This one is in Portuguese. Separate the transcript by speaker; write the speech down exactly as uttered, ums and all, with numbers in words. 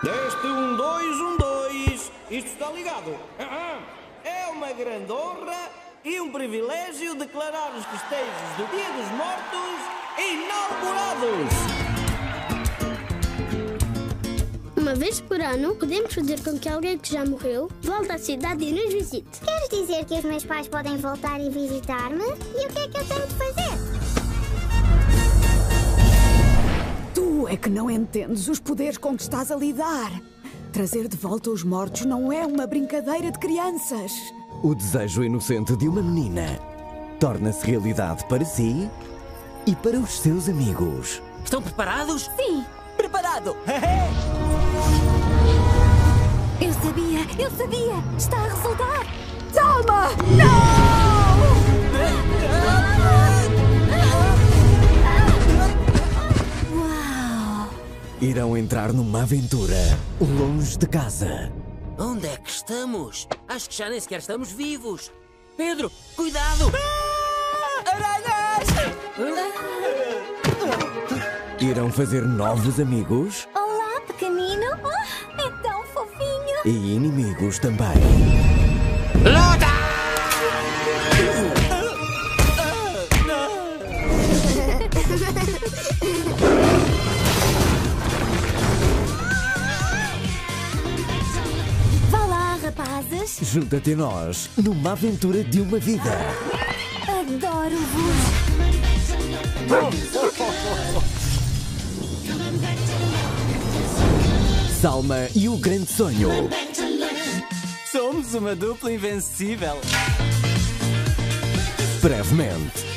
Speaker 1: Deste um, dois, um, dois. Isto está ligado. É uma grande honra e um privilégio declarar os festejos do Dia dos Mortos inaugurados.
Speaker 2: Uma vez por ano, podemos fazer com que alguém que já morreu volte à cidade e nos visite.
Speaker 3: Queres dizer que os meus pais podem voltar e visitar-me? E o que é que eu tenho de fazer?
Speaker 4: Tu é que não entendes os poderes com que estás a lidar. Trazer de volta os mortos não é uma brincadeira de crianças.
Speaker 5: O desejo inocente de uma menina torna-se realidade para si e para os seus amigos.
Speaker 6: Estão preparados?
Speaker 4: Sim, preparado!
Speaker 7: Eu sabia, eu sabia! Está a resultar!
Speaker 4: Salma! Não!
Speaker 7: Uau!
Speaker 5: Irão entrar numa aventura longe de casa.
Speaker 6: Onde é que estamos? Acho que já nem sequer estamos vivos. Pedro, cuidado!
Speaker 4: Aranhas!
Speaker 5: Irão fazer novos amigos
Speaker 7: Olá, pequenino! Oh, é tão fofinho!
Speaker 5: e inimigos também.
Speaker 6: Luta!
Speaker 7: Vá lá, rapazes!
Speaker 5: Junta-te a nós numa aventura de uma vida.
Speaker 7: Adoro-vos!
Speaker 5: Salma e o Grande Sonho.
Speaker 8: Somos uma dupla invencível.
Speaker 5: Brevemente.